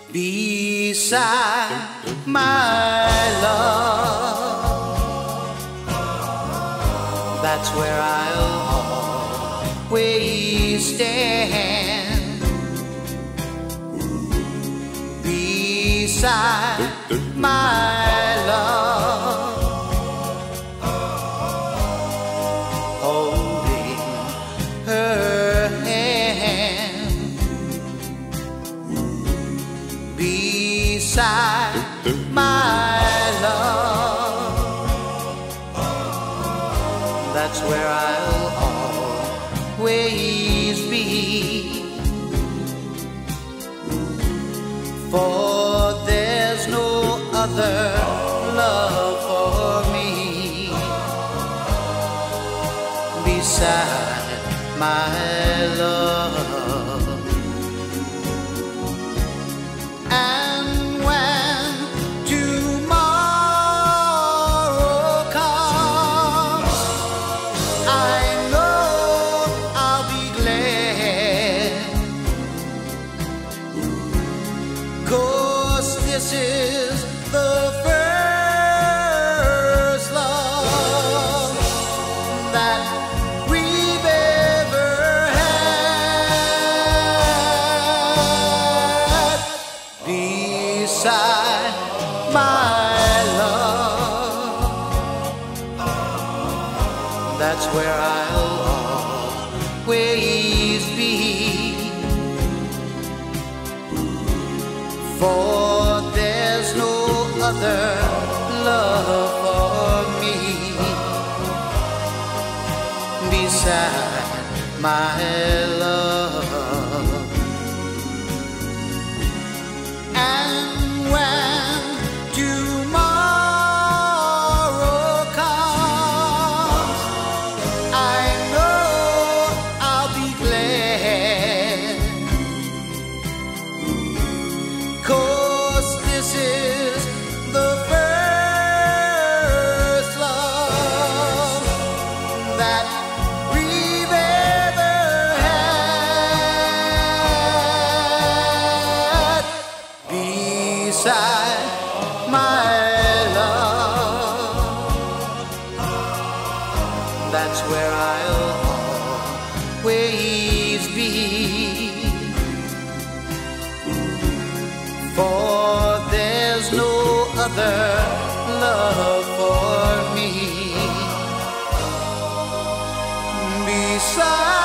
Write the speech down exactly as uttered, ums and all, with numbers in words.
beside my love. That's where I'll always stand, beside my love, holding her hand, beside my love. That's where I'll always be, for there's no other love for me beside my love. And when tomorrow comes, I know I'll be glad, 'cause this is the first love that we've ever had, beside my love. That's where I'll always be, for there's no other love for me beside my love. And when tomorrow comes, I know I'll be glad, 'cause this is the first love that we've ever had, beside my love. That's where I'll always be, for there's no other love for me beside